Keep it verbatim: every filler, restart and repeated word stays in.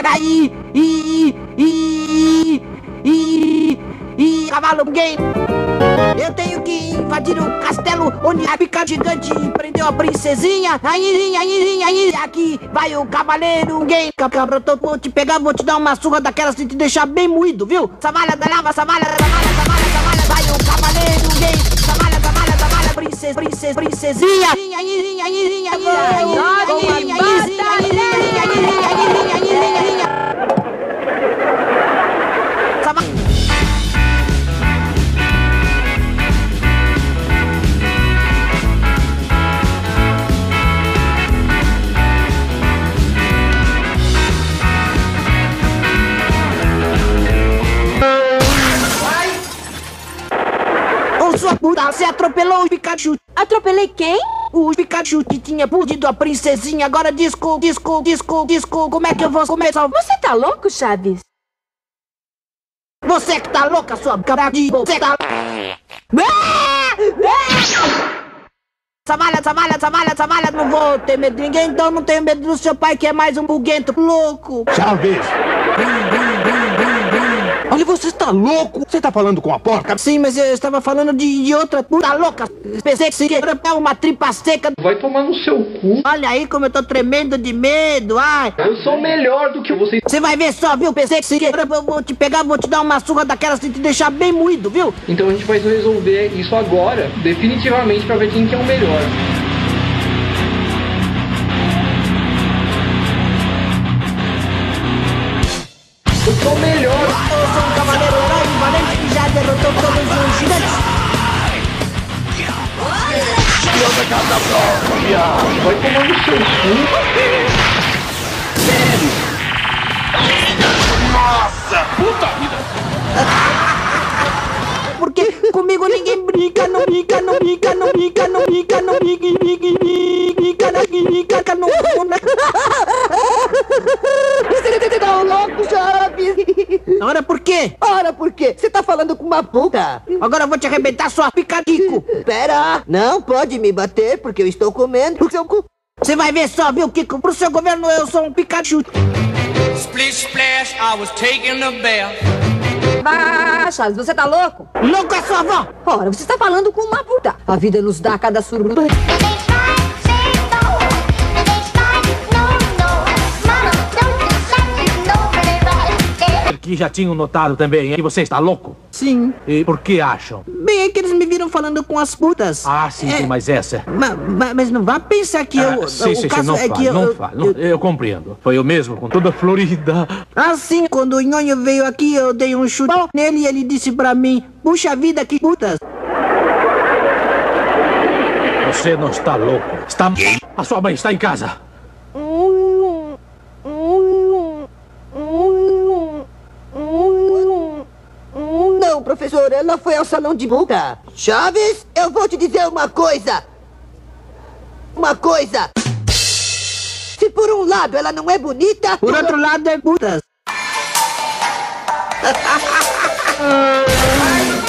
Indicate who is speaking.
Speaker 1: Aí, e, e, e, e, cavalo gay. Eu tenho que invadir o castelo onde a pica gigante prendeu a princesinha. Aí, aí, aí, aqui vai o cavaleiro gay. Cabra, eu vou te pegar, vou te dar uma surra daquelas e te deixar bem moído, viu? Savalha da lava, savalha, savalha, savalha, savalha, vai o cavaleiro gay. Savalha, savalha, savalha, princesa, princesa, princesinha. Aí, aí, aí, aí, aí, aí, aí, sua puta, você atropelou o Pikachu.
Speaker 2: Atropelei quem?
Speaker 1: O Pikachu que tinha fudido a princesinha. Agora disco, disco, disco, disco. Como é que eu vou começar?
Speaker 2: Você tá louco, Chaves?
Speaker 1: Você que tá louca, sua cara de... Você tá... Savalha, savalha, savalha, savalha. Não vou ter medo de ninguém, então não tenho medo do seu pai, que é mais um buguento louco.
Speaker 3: Chaves! Olha, você está louco? Você está falando com a porca?
Speaker 1: Sim, mas eu estava falando de, de outra puta louca. Pensei que seria uma tripa seca.
Speaker 4: Vai tomar no seu cu.
Speaker 1: Olha aí como eu tô tremendo de medo, ai.
Speaker 4: Eu sou melhor do que você.
Speaker 1: Você vai ver só, viu? Pensei que seria... Eu vou te pegar, vou te dar uma surra daquelas e te deixar bem moído, viu?
Speaker 4: Então a gente vai resolver isso agora, definitivamente, pra ver quem que é o melhor. Eu sou o melhor.
Speaker 1: Eu sou um cavaleiro herói valente que já derrotou todos os gigantes.
Speaker 4: Vai tomar no seu cu.
Speaker 3: Nossa! Puta vida!
Speaker 1: Porque comigo ninguém brinca, não brinca, não brinca, não brinca, não brinca, não brinca, brinca, brinca, brinca, brinca, não
Speaker 5: Você tá louco, Chaves?
Speaker 1: Ora, por quê?
Speaker 5: Ora, por quê? Você tá falando com uma puta.
Speaker 1: Agora eu vou te arrebentar, sua picadico.
Speaker 5: Pera, não pode me bater porque eu estou comendo o seu cu.
Speaker 1: Você vai ver só, viu, Kiko? Pro seu governo eu sou um Pikachu.
Speaker 6: Splish splash, I was taking a bath.
Speaker 2: Ah, Chaves, você tá louco?
Speaker 1: Louco é sua avó!
Speaker 2: Ora, você tá falando com uma puta. A vida nos dá cada surpresa.
Speaker 7: Que já tinham notado também, hein? Que você está louco?
Speaker 1: Sim.
Speaker 7: E por que acham?
Speaker 1: Bem, é que eles me viram falando com as putas.
Speaker 7: Ah, sim,
Speaker 1: é,
Speaker 7: tem mais essa.
Speaker 1: Ma, ma, mas não vá pensar que
Speaker 7: Ah,
Speaker 1: eu...
Speaker 7: sim,
Speaker 1: o
Speaker 7: sim,
Speaker 1: caso
Speaker 7: sim, não
Speaker 1: é
Speaker 7: fale,
Speaker 1: que eu,
Speaker 7: não
Speaker 1: eu,
Speaker 7: fale. não-
Speaker 1: eu,
Speaker 7: eu compreendo. Foi eu mesmo, com toda a Florida.
Speaker 1: Assim, quando o Nhonho veio aqui, eu dei um chute nele e ele disse pra mim, puxa vida, que putas.
Speaker 7: Você não está louco. Está... A sua mãe está em casa.
Speaker 5: Não, professor, ela foi ao salão de puta. Chaves, eu vou te dizer uma coisa. Uma coisa. Se por um lado ela não é bonita...
Speaker 1: Por outro lado é putas.